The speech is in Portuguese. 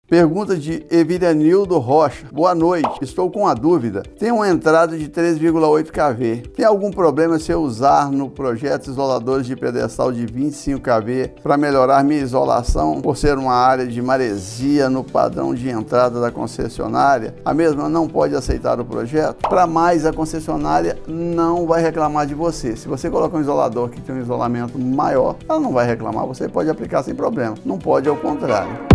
Pergunta de Evilianildo Rocha. Boa noite, estou com uma dúvida. Tenho uma entrada de 3,8 kV. Tem algum problema se eu usar no projeto isoladores de pedestal de 25 kV para melhorar minha isolação por ser uma área de maresia no padrão de entrada da concessionária? A mesma não pode aceitar o projeto? Para mais, a concessionária não vai reclamar de você. Se você colocar um isolador que tem um isolamento maior, ela não vai reclamar. Você pode aplicar sem problema. Não pode, ao contrário.